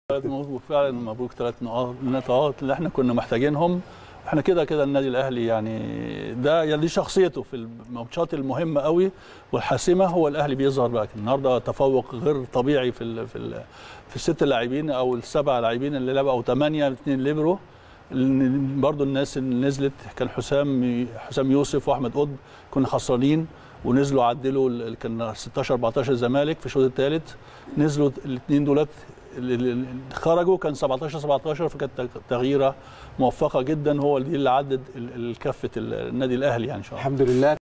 فعلا مبروك 3 نقاط اللي احنا كنا محتاجينهم. احنا كده كده النادي الاهلي يعني ده دي شخصيته في الماتشات المهمه قوي والحاسمه. هو الاهلي بيظهر بقى النهارده تفوق غير طبيعي في الست لاعبين او السبع لاعبين اللي لعبوا او 8 2 ليبرو. برضو الناس اللي نزلت كان حسام يوسف واحمد قطب كنا خسرانين ونزلوا عدلوا. كان 16 14 الزمالك في الشوط الثالث، نزلوا الاثنين دولت اللي خرجوا كان 17 17، فكانت تغييره موفقه جدا. هو دي اللي عدد كفه النادي الاهلي يعني ان شاء الله. الحمد لله.